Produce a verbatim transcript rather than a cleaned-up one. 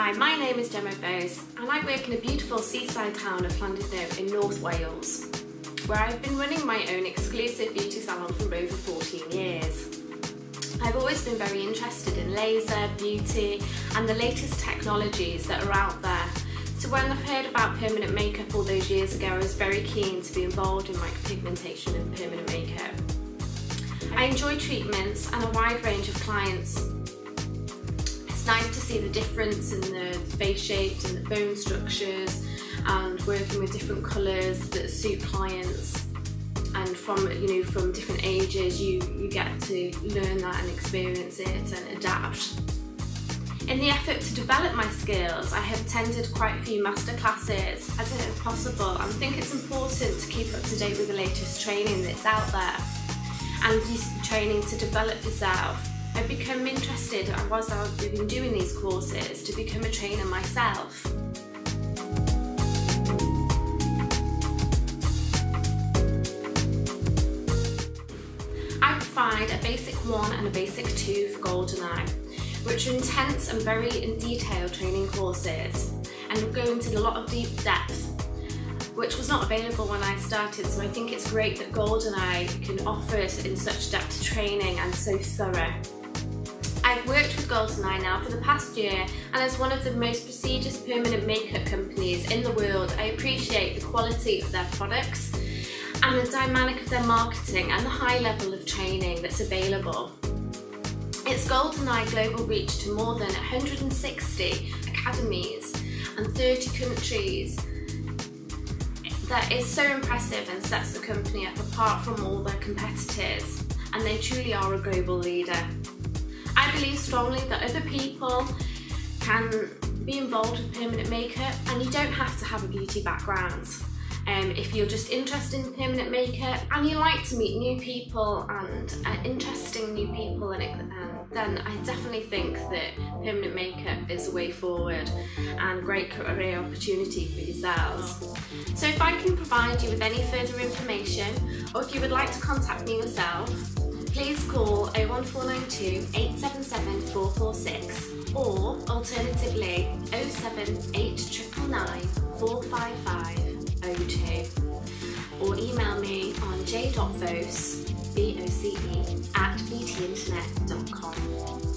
Hi, my name is Jemma Voce and I work in a beautiful seaside town of Llandudno in North Wales, where I've been running my own exclusive beauty salon for over fourteen years. I've always been very interested in laser, beauty and the latest technologies that are out there. So when I've heard about permanent makeup all those years ago, I was very keen to be involved in micropigmentation and permanent makeup. I enjoy treatments and a wide range of clients. It's nice to see the difference in the face shapes and the bone structures and working with different colours that suit clients. And from, you know, from different ages you, you get to learn that and experience it and adapt. In the effort to develop my skills, I have attended quite a few masterclasses as it is possible, and I think it's important to keep up to date with the latest training that's out there and use training to develop yourself. I've become interested, as I've been doing these courses, to become a trainer myself. I provide a basic one and a basic two for Goldeneye, which are intense and very in detailed training courses and go into a lot of deep depth, which was not available when I started, so I think it's great that Goldeneye can offer it in such depth training and so thorough. I've worked with Goldeneye now for the past year, and as one of the most prestigious permanent makeup companies in the world, I appreciate the quality of their products and the dynamic of their marketing and the high level of training that's available. It's Goldeneye global reach to more than one hundred sixty academies and thirty countries that is so impressive and sets the company up apart from all their competitors, and they truly are a global leader. I believe strongly that other people can be involved with permanent makeup, and you don't have to have a beauty background. Um, if you're just interested in permanent makeup and you like to meet new people and uh, interesting new people, and it, uh, then I definitely think that permanent makeup is a way forward and a great career opportunity for yourselves. So if I can provide you with any further information, or if you would like to contact me yourself, please call oh one four nine two, eight seven seven, four four six, or alternatively oh seven eight nine nine nine, four five five oh two, or email me on j dot voce, V O C E, at beauty internet dot com.